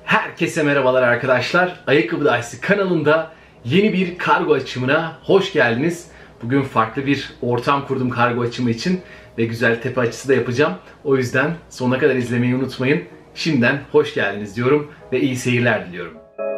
Herkese merhabalar arkadaşlar. Ayakkabı Dayısı kanalında yeni bir kargo açımına hoş geldiniz. Bugün farklı bir ortam kurdum kargo açımı için ve güzel tepe açısı da yapacağım. O yüzden sonuna kadar izlemeyi unutmayın. Şimdiden hoş geldiniz diyorum ve iyi seyirler diliyorum.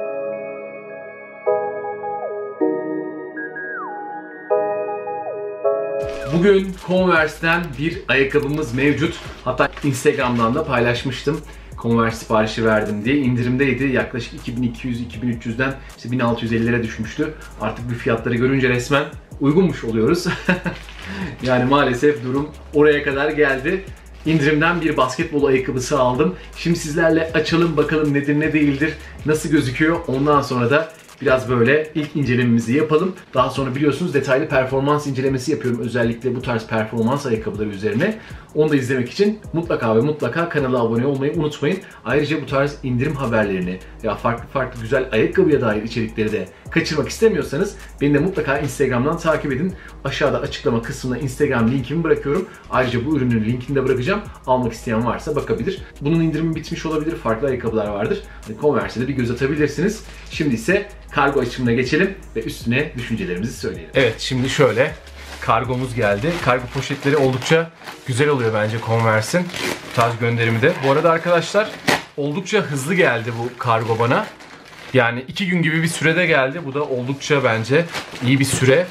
Bugün Converse'den bir ayakkabımız mevcut. Hatta Instagram'dan da paylaşmıştım. Converse siparişi verdim diye indirimdeydi. Yaklaşık 2200-2300'den işte 1650'lere düşmüştü. Artık bu fiyatları görünce resmen uygunmuş oluyoruz. Yani maalesef durum oraya kadar geldi. İndirimden bir basketbol ayakkabısı aldım. Şimdi sizlerle açalım bakalım nedir ne değildir, nasıl gözüküyor. Ondan sonra da biraz böyle ilk incelememizi yapalım. Daha sonra biliyorsunuz detaylı performans incelemesi yapıyorum. Özellikle bu tarz performans ayakkabıları üzerine. Onu da izlemek için mutlaka ve mutlaka kanala abone olmayı unutmayın. Ayrıca bu tarz indirim haberlerini veya farklı güzel ayakkabıya dair içerikleri de kaçırmak istemiyorsanız beni de mutlaka Instagram'dan takip edin. Aşağıda açıklama kısmına Instagram linkimi bırakıyorum. Ayrıca bu ürünün linkini de bırakacağım. Almak isteyen varsa bakabilir. Bunun indirimi bitmiş olabilir. Farklı ayakkabılar vardır. Converse'e de bir göz atabilirsiniz. Şimdi ise kargo açımına geçelim ve üstüne düşüncelerimizi söyleyelim. Evet, şimdi şöyle kargomuz geldi. Kargo poşetleri oldukça güzel oluyor bence Converse'in. Bu tarz gönderimi de. Bu arada arkadaşlar oldukça hızlı geldi bu kargo bana. Yani 2 gün gibi bir sürede geldi. Bu da oldukça bence iyi bir süre.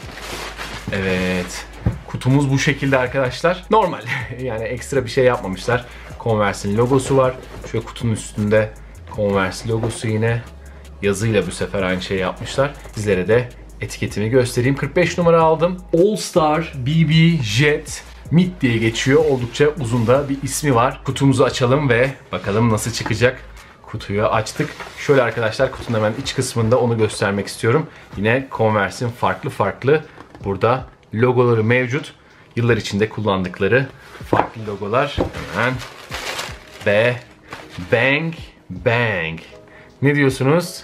Evet. Kutumuz bu şekilde arkadaşlar. Normal. Yani ekstra bir şey yapmamışlar. Converse'in logosu var. Şöyle kutunun üstünde Converse logosu yine. Yazıyla bu sefer aynı şeyi yapmışlar. Sizlere de etiketimi göstereyim. 45 numara aldım. All Star BB Jet Mid diye geçiyor. Oldukça uzun da bir ismi var. Kutumuzu açalım ve bakalım nasıl çıkacak. Kutuyu açtık. Şöyle arkadaşlar kutunun hemen iç kısmında onu göstermek istiyorum. Yine Converse'in farklı burada logoları mevcut. Yıllar içinde kullandıkları farklı logolar. Hemen ve Bang Bang. Ne diyorsunuz?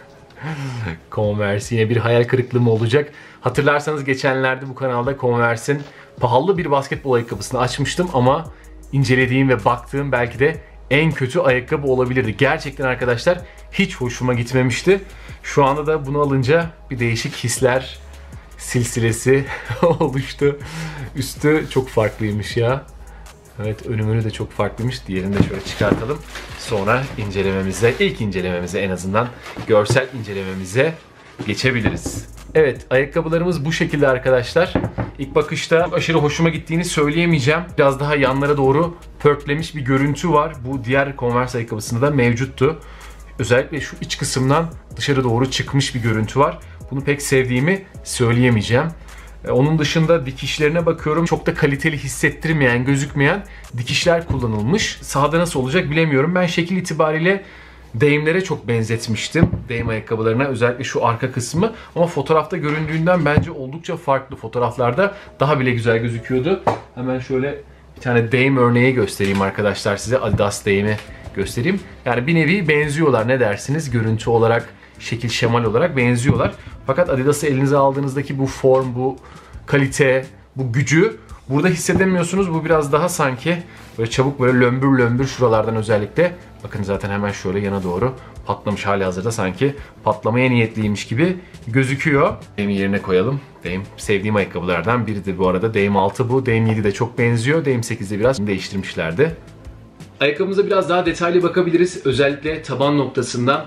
Converse yine bir hayal kırıklığı mı olacak? Hatırlarsanız geçenlerde bu kanalda Converse'in pahalı bir basketbol ayakkabısını açmıştım ama incelediğim ve baktığım belki de en kötü ayakkabı olabilirdi. Gerçekten arkadaşlar hiç hoşuma gitmemişti. Şu anda da bunu alınca bir değişik hisler silsilesi oluştu. Üstü çok farklıymış ya. Evet, önümünü de çok farklıymış. Diğerini de şöyle çıkartalım. Sonra incelememize, ilk incelememize en azından görsel incelememize geçebiliriz. Evet, ayakkabılarımız bu şekilde arkadaşlar. İlk bakışta aşırı hoşuma gittiğini söyleyemeyeceğim. Biraz daha yanlara doğru pörtlemiş bir görüntü var. Bu diğer Converse ayakkabısında da mevcuttu. Özellikle şu iç kısımdan dışarı doğru çıkmış bir görüntü var. Bunu pek sevdiğimi söyleyemeyeceğim. Onun dışında dikişlerine bakıyorum. Çok da kaliteli hissettirmeyen, gözükmeyen dikişler kullanılmış. Sahada nasıl olacak bilemiyorum. Ben şekil itibariyle Dame'lere çok benzetmiştim. Dame ayakkabılarına, özellikle şu arka kısmı. Ama fotoğrafta göründüğünden bence oldukça farklı. Fotoğraflarda daha bile güzel gözüküyordu. Hemen şöyle bir tane Dame örneği göstereyim arkadaşlar size. Adidas Dame'i göstereyim. Yani bir nevi benziyorlar, ne dersiniz? Görüntü olarak, şekil şemal olarak benziyorlar. Fakat Adidas'ı elinize aldığınızdaki bu form, bu kalite, bu gücü burada hissedemiyorsunuz. Bu biraz daha sanki böyle çabuk, böyle lömbür lömbür şuralardan özellikle. Bakın zaten hemen şöyle yana doğru patlamış, halihazırda sanki patlamaya niyetliymiş gibi gözüküyor. Dame'i yerine koyalım. Dame sevdiğim ayakkabılardan biridir bu arada. Dame 6 bu. Dame 7 de çok benziyor. Dame 8'de biraz değiştirmişlerdi. Ayakkabımıza biraz daha detaylı bakabiliriz. Özellikle taban noktasından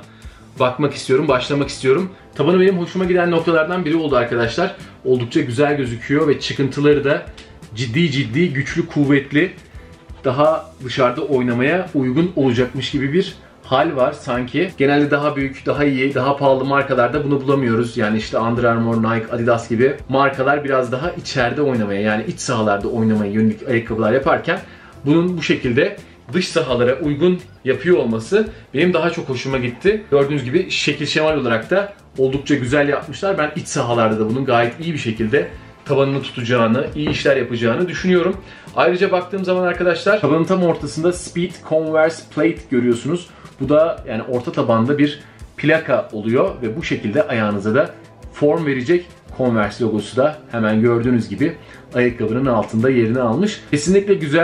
başlamak istiyorum. Tabanı benim hoşuma giden noktalardan biri oldu arkadaşlar. Oldukça güzel gözüküyor ve çıkıntıları da ciddi, güçlü, kuvvetli. Daha dışarıda oynamaya uygun olacakmış gibi bir hal var sanki. Genelde daha büyük, daha iyi, daha pahalı markalarda bunu bulamıyoruz. Yani işte Under Armour, Nike, Adidas gibi markalar biraz daha içeride oynamaya, yani iç sahalarda oynamaya yönelik ayakkabılar yaparken bunun bu şekilde dış sahalara uygun yapıyor olması benim daha çok hoşuma gitti. Gördüğünüz gibi şekil şemal olarak da oldukça güzel yapmışlar. Ben iç sahalarda da bunun gayet iyi bir şekilde tabanını tutacağını, iyi işler yapacağını düşünüyorum. Ayrıca baktığım zaman arkadaşlar tabanın tam ortasında Speed Converse Plate görüyorsunuz. Bu da yani orta tabanda bir plaka oluyor ve bu şekilde ayağınıza da form verecek. Converse logosu da hemen gördüğünüz gibi ayakkabının altında yerini almış. Kesinlikle güzel,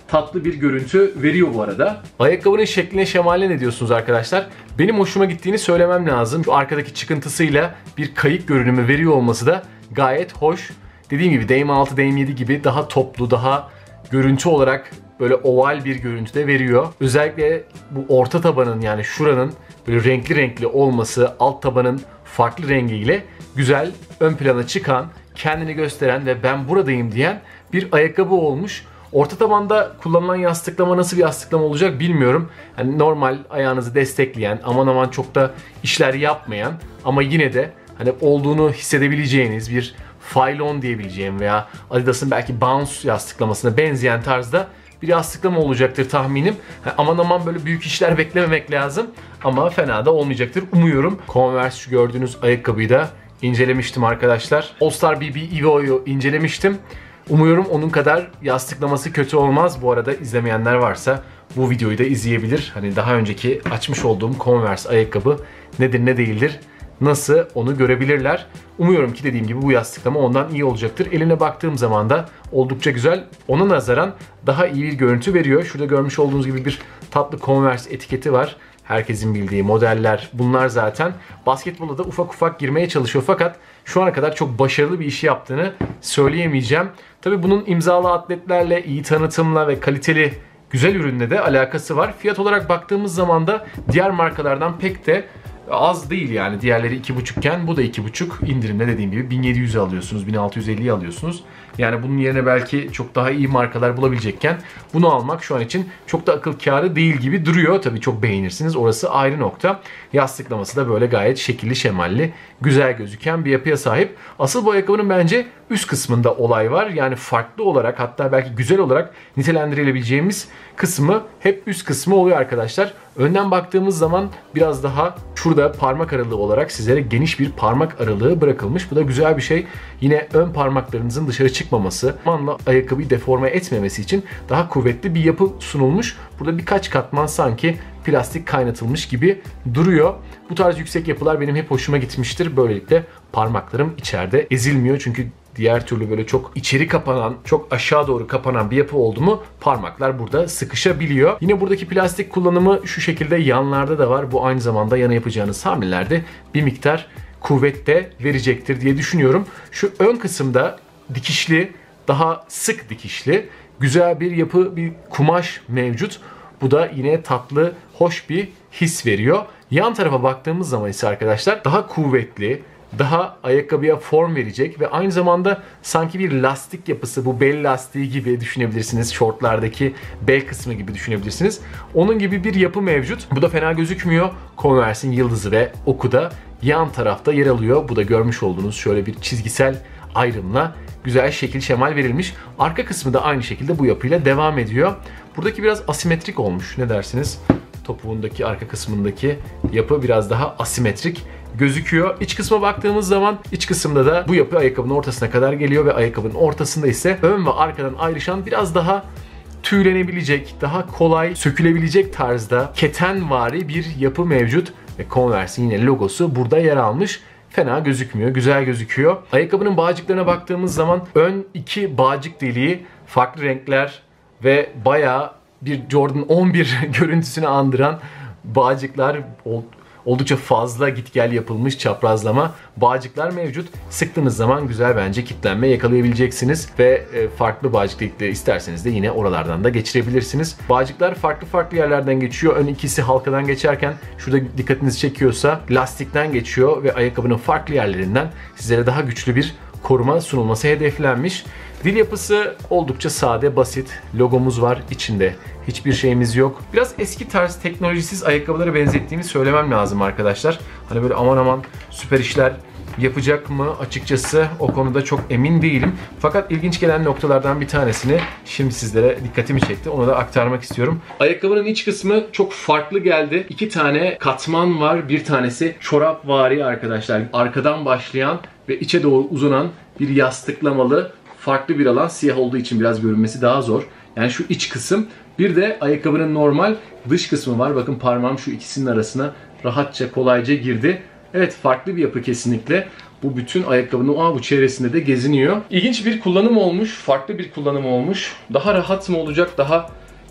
tatlı bir görüntü veriyor bu arada. Ayakkabının şekline şemaline ne diyorsunuz arkadaşlar? Benim hoşuma gittiğini söylemem lazım. Şu arkadaki çıkıntısıyla bir kayık görünümü veriyor olması da gayet hoş. Dediğim gibi Dame 6, Dame 7 gibi daha toplu, daha görüntü olarak böyle oval bir görüntü de veriyor. Özellikle bu orta tabanın, yani şuranın böyle renkli renkli olması, alt tabanın farklı rengiyle güzel ön plana çıkan, kendini gösteren ve ben buradayım diyen bir ayakkabı olmuş. Orta tabanda kullanılan yastıklama nasıl bir yastıklama olacak bilmiyorum. Yani normal ayağınızı destekleyen, aman aman çok da işler yapmayan ama yine de hani olduğunu hissedebileceğiniz bir Phylon diyebileceğim veya Adidas'ın belki Bounce yastıklamasına benzeyen tarzda bir yastıklama olacaktır tahminim. Aman aman böyle büyük işler beklememek lazım ama fena da olmayacaktır umuyorum. Converse şu gördüğünüz ayakkabıyı da incelemiştim arkadaşlar. All Star BB Evo'yu incelemiştim. Umuyorum onun kadar yastıklaması kötü olmaz. Bu arada izlemeyenler varsa bu videoyu da izleyebilir. Hani daha önceki açmış olduğum Converse ayakkabı nedir ne değildir, nasıl onu görebilirler. Umuyorum ki dediğim gibi bu yastıklama ondan iyi olacaktır. Eline baktığım zaman da oldukça güzel. Ona nazaran daha iyi bir görüntü veriyor. Şurada görmüş olduğunuz gibi bir tatlı Converse etiketi var. Herkesin bildiği modeller bunlar zaten. Basketbola da ufak ufak girmeye çalışıyor fakat şu ana kadar çok başarılı bir işi yaptığını söyleyemeyeceğim. Tabii bunun imzalı atletlerle, iyi tanıtımla ve kaliteli güzel ürünle de alakası var. Fiyat olarak baktığımız zaman da diğer markalardan pek de az değil yani. Diğerleri 2,5 iken bu da 2,5. İndirimle dediğim gibi 1700'e alıyorsunuz, 1650'ye alıyorsunuz. Yani bunun yerine belki çok daha iyi markalar bulabilecekken bunu almak şu an için çok da akıl kârı değil gibi duruyor. Tabii çok beğenirsiniz, orası ayrı nokta. Yastıklaması da böyle gayet şekilli şemalli, güzel gözüken bir yapıya sahip. Asıl bu ayakkabının bence üst kısmında olay var. Yani farklı olarak, hatta belki güzel olarak nitelendirilebileceğimiz kısmı hep üst kısmı oluyor arkadaşlar. Önden baktığımız zaman biraz daha şurada parmak aralığı olarak sizlere geniş bir parmak aralığı bırakılmış. Bu da güzel bir şey. Yine ön parmaklarınızın dışarı çıkmaması, zamanla ayakkabıyı deforme etmemesi için daha kuvvetli bir yapı sunulmuş. Burada birkaç katman sanki plastik kaynatılmış gibi duruyor. Bu tarz yüksek yapılar benim hep hoşuma gitmiştir. Böylelikle parmaklarım içeride ezilmiyor. Çünkü diğer türlü böyle çok içeri kapanan, çok aşağı doğru kapanan bir yapı oldu mu parmaklar burada sıkışabiliyor. Yine buradaki plastik kullanımı şu şekilde yanlarda da var. Bu aynı zamanda yana yapacağınız hamlelerde bir miktar kuvvet de verecektir diye düşünüyorum. Şu ön kısımda dikişli, daha sık dikişli, güzel bir yapı, bir kumaş mevcut. Bu da yine tatlı, hoş bir his veriyor. Yan tarafa baktığımız zaman ise arkadaşlar daha kuvvetli, daha ayakkabıya form verecek ve aynı zamanda sanki bir lastik yapısı, bu bel lastiği gibi düşünebilirsiniz. Şortlardaki bel kısmı gibi düşünebilirsiniz. Onun gibi bir yapı mevcut. Bu da fena gözükmüyor. Converse'in yıldızı ve oku da yan tarafta yer alıyor. Bu da görmüş olduğunuz şöyle bir çizgisel ayrımla güzel şekil şemal verilmiş. Arka kısmı da aynı şekilde bu yapıyla devam ediyor. Buradaki biraz asimetrik olmuş. Ne dersiniz? Topuğundaki arka kısmındaki yapı biraz daha asimetrik gözüküyor. İç kısma baktığımız zaman iç kısımda da bu yapı ayakkabının ortasına kadar geliyor ve ayakkabının ortasında ise ön ve arkadan ayrışan biraz daha tüylenebilecek, daha kolay sökülebilecek tarzda ketenvari bir yapı mevcut ve Converse'in yine logosu burada yer almış. Fena gözükmüyor, güzel gözüküyor. Ayakkabının bağcıklarına baktığımız zaman ön iki bağcık deliği farklı renkler ve bayağı bir Jordan 11 görüntüsünü andıran bağcıklar, oldukça fazla git gel yapılmış çaprazlama bağcıklar mevcut. Sıktığınız zaman güzel bence kitlenme yakalayabileceksiniz ve farklı bağcık delikleri isterseniz de yine oralardan da geçirebilirsiniz. Bağcıklar farklı farklı yerlerden geçiyor. Ön ikisi halkadan geçerken şurada dikkatinizi çekiyorsa lastikten geçiyor ve ayakkabının farklı yerlerinden sizlere daha güçlü bir koruma sunulması hedeflenmiş. Dil yapısı oldukça sade, basit. Logomuz var içinde. Hiçbir şeyimiz yok. Biraz eski tarz teknolojisiz ayakkabılara benzettiğimi söylemem lazım arkadaşlar. Hani böyle aman aman süper işler yapacak mı açıkçası o konuda çok emin değilim. Fakat ilginç gelen noktalardan bir tanesini şimdi sizlere dikkatimi çekti. Onu da aktarmak istiyorum. Ayakkabının iç kısmı çok farklı geldi. İki tane katman var. Bir tanesi çorapvari arkadaşlar. Arkadan başlayan ve içe doğru uzanan bir yastıklamalı farklı bir alan. Siyah olduğu için biraz görünmesi daha zor. Yani şu iç kısım. Bir de ayakkabının normal dış kısmı var. Bakın parmağım şu ikisinin arasına rahatça, kolayca girdi. Evet, farklı bir yapı kesinlikle. Bu bütün ayakkabının bu çevresinde de geziniyor. İlginç bir kullanım olmuş. Farklı bir kullanım olmuş. Daha rahat mı olacak? Daha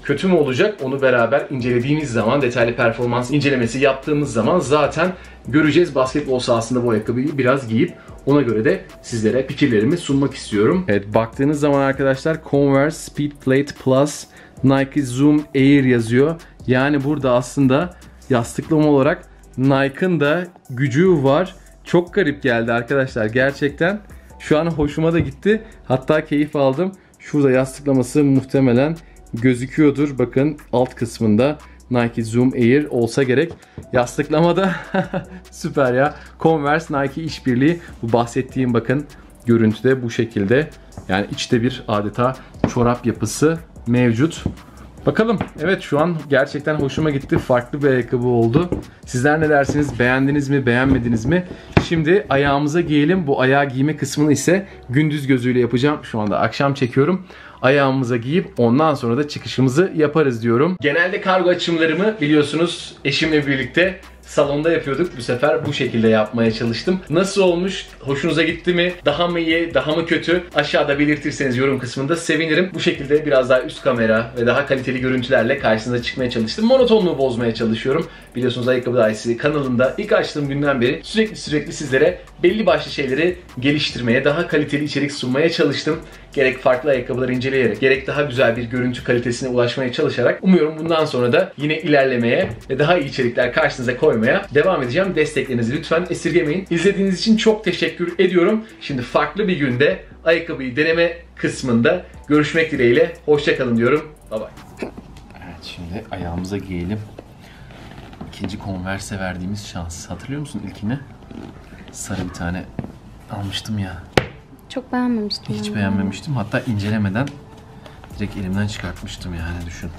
kötü mü olacak onu beraber incelediğimiz zaman, detaylı performans incelemesi yaptığımız zaman zaten göreceğiz. Basketbol sahasında bu ayakkabıyı biraz giyip ona göre de sizlere fikirlerimi sunmak istiyorum. Evet, baktığınız zaman arkadaşlar Converse Speed Plate Plus Nike Zoom Air yazıyor. Yani burada aslında yastıklama olarak Nike'ın da gücü var. Çok garip geldi arkadaşlar gerçekten. Şu an hoşuma da gitti. Hatta keyif aldım. Şurada yastıklaması muhtemelen gözüküyordur. Bakın alt kısmında Nike Zoom Air olsa gerek. Yastıklamada süper ya. Converse Nike işbirliği. Bu bahsettiğim bakın görüntüde bu şekilde. Yani içte bir adeta çorap yapısı mevcut. Bakalım. Evet, şu an gerçekten hoşuma gitti. Farklı bir ayakkabı oldu. Sizler ne dersiniz? Beğendiniz mi? Beğenmediniz mi? Şimdi ayağımıza giyelim. Bu ayağı giyme kısmını ise gündüz gözüyle yapacağım. Şu anda akşam çekiyorum. Ayağımıza giyip ondan sonra da çıkışımızı yaparız diyorum. Genelde kargo açımlarımı biliyorsunuz eşimle birlikte salonda yapıyorduk. Bu sefer bu şekilde yapmaya çalıştım. Nasıl olmuş? Hoşunuza gitti mi? Daha mı iyi? Daha mı kötü? Aşağıda belirtirseniz yorum kısmında sevinirim. Bu şekilde biraz daha üst kamera ve daha kaliteli görüntülerle karşınıza çıkmaya çalıştım. Monotonluğu bozmaya çalışıyorum. Biliyorsunuz Ayakkabı Dairesi kanalında ilk açtığım günden beri sürekli sizlere belli başlı şeyleri geliştirmeye, daha kaliteli içerik sunmaya çalıştım. Gerek farklı ayakkabıları inceleyerek, gerek daha güzel bir görüntü kalitesine ulaşmaya çalışarak umuyorum bundan sonra da yine ilerlemeye ve daha iyi içerikler karşınıza koymaya devam edeceğim. Desteklerinizi lütfen esirgemeyin. İzlediğiniz için çok teşekkür ediyorum. Şimdi farklı bir günde ayakkabıyı deneme kısmında görüşmek dileğiyle. Hoşça kalın diyorum. Bye bye. Evet, şimdi ayağımıza giyelim. İkinci Converse'e verdiğimiz şans. Hatırlıyor musun ilkini? Sarı bir tane almıştım ya. Çok beğenmemiştim. Hiç beğenmemiştim. Hatta incelemeden direkt elimden çıkartmıştım yani, düşün.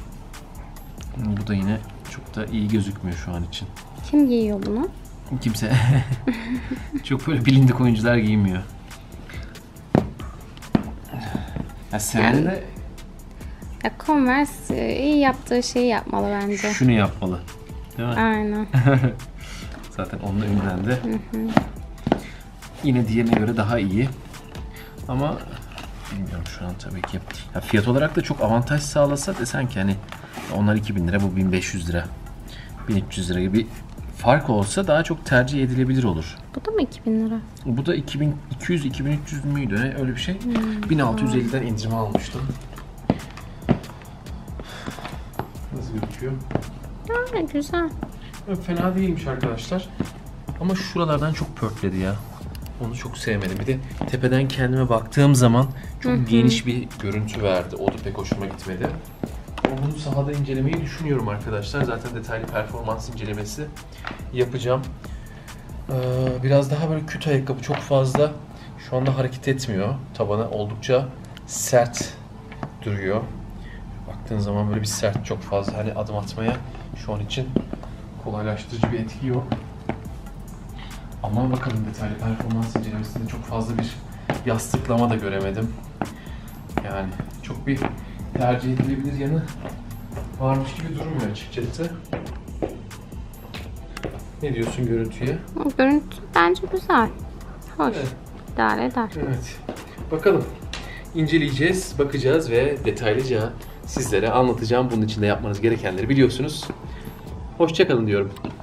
Bu da yine çok da iyi gözükmüyor şu an için. Kim giyiyor bunu? Kimse. Çok böyle bilindik oyuncular giymiyor. Ya sen de Ya Converse iyi yaptığı şeyi yapmalı bence. şunu yapmalı. Değil mi? Aynen. Zaten onunla ünlendi. Yine diğerine göre daha iyi. Ama bilmiyorum şu an tabii ki. Ya fiyat olarak da çok avantaj sağlasa desen ki hani onlar 2000 lira, bu 1500 lira. 1300 lira gibi fark olsa daha çok tercih edilebilir olur. Bu da mı 2000 lira? Bu da 2200-2300 müydü? Ne? Öyle bir şey. 1650'den indirime almıştım. Nasıl gözüküyor? Aa, güzel. Fena değilmiş arkadaşlar. Ama şuralardan çok pörtledi ya. Onu çok sevmedim. Bir de tepeden kendime baktığım zaman çok geniş bir görüntü verdi. O da pek hoşuma gitmedi. Ama bunu sahada incelemeyi düşünüyorum arkadaşlar. Zaten detaylı performans incelemesi yapacağım. Biraz daha böyle küt ayakkabı, çok fazla şu anda hareket etmiyor. Tabanı oldukça sert duruyor. Baktığın zaman böyle bir sert, çok fazla hani adım atmaya şu an için kolaylaştırıcı bir etki yok. Ama bakalım, detaylı performans incelemesinde çok fazla bir yastıklama da göremedim. Yani çok bir tercih edilebilir yanı varmış gibi durmuyor açıkçası. Ne diyorsun görüntüye? O görüntü bence güzel. Hoş. Evet. İdare eder. Evet. Bakalım. İnceleyeceğiz, bakacağız ve detaylıca sizlere anlatacağım. Bunun için de yapmanız gerekenleri biliyorsunuz. Hoşça kalın diyorum.